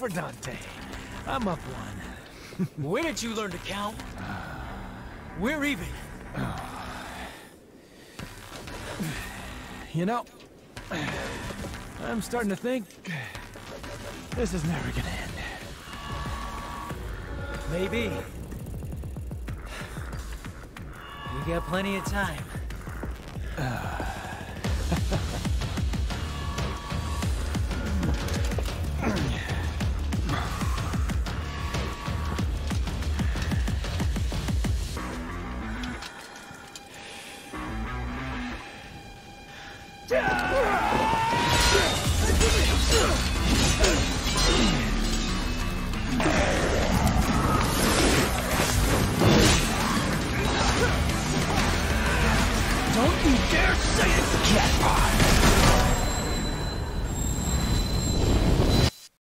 for Dante. I'm up one. When did you learn to count? We're even. You know, I'm starting to think this is never gonna end. Maybe. We got plenty of time. Don't you dare say it's cat pie!